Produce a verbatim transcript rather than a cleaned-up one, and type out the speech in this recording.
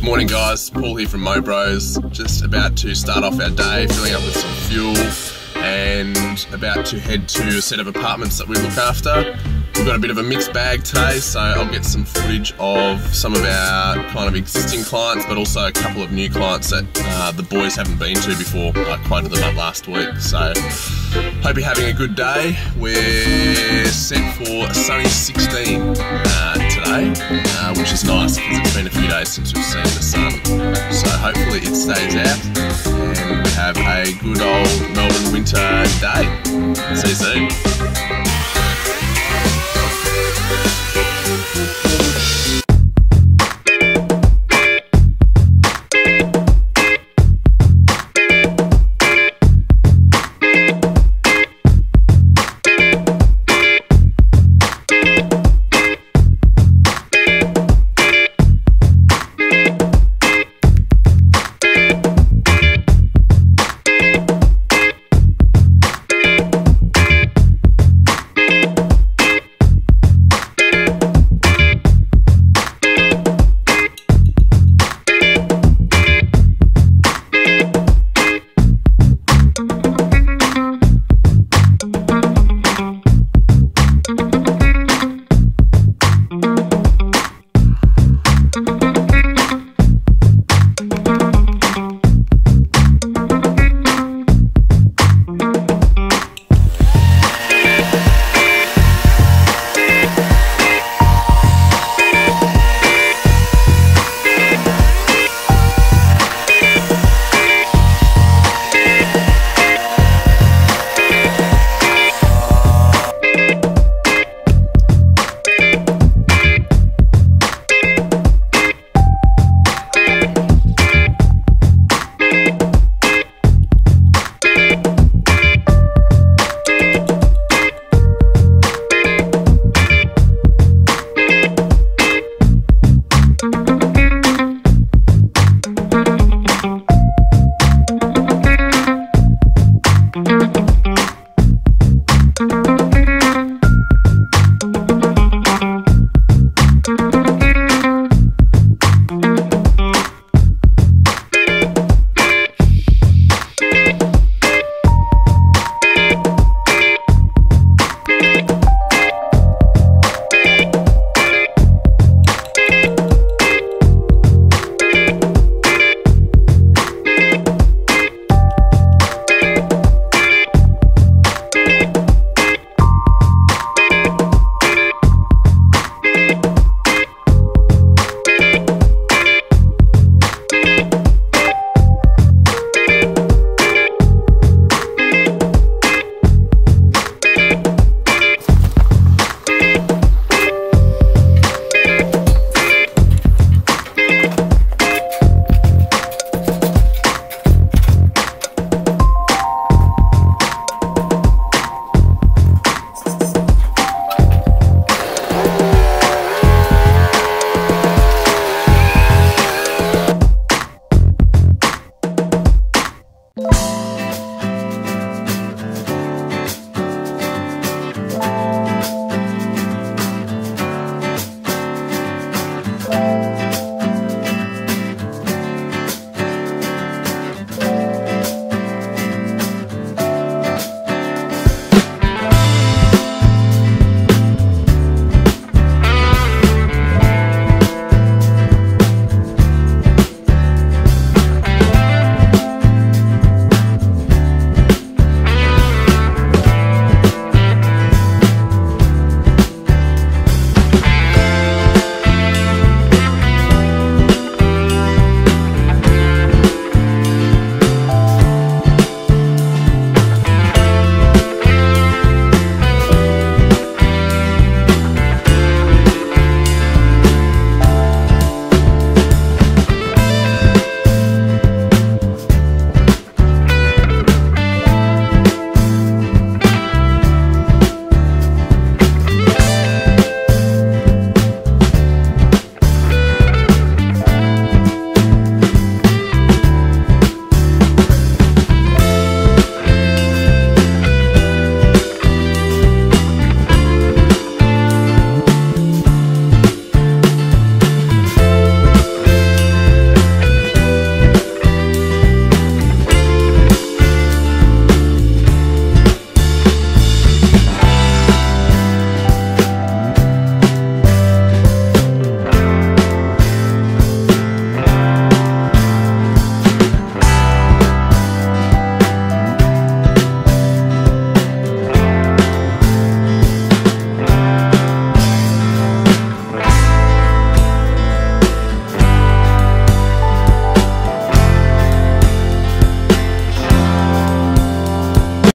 Morning guys, Paul here from Mo Bros. Just about to start off our day, filling up with some fuel and about to head to a set of apartments that we look after. We've got a bit of a mixed bag today, so I'll get some footage of some of our kind of existing clients, but also a couple of new clients that uh, the boys haven't been to before. I quoted them up last week, so hope you're having a good day. We're set for a sunny sixteen uh, today, uh, which is nice because it's been a few days since we've seen the sun. So hopefully it stays out and we have a good old Melbourne winter day. See you soon.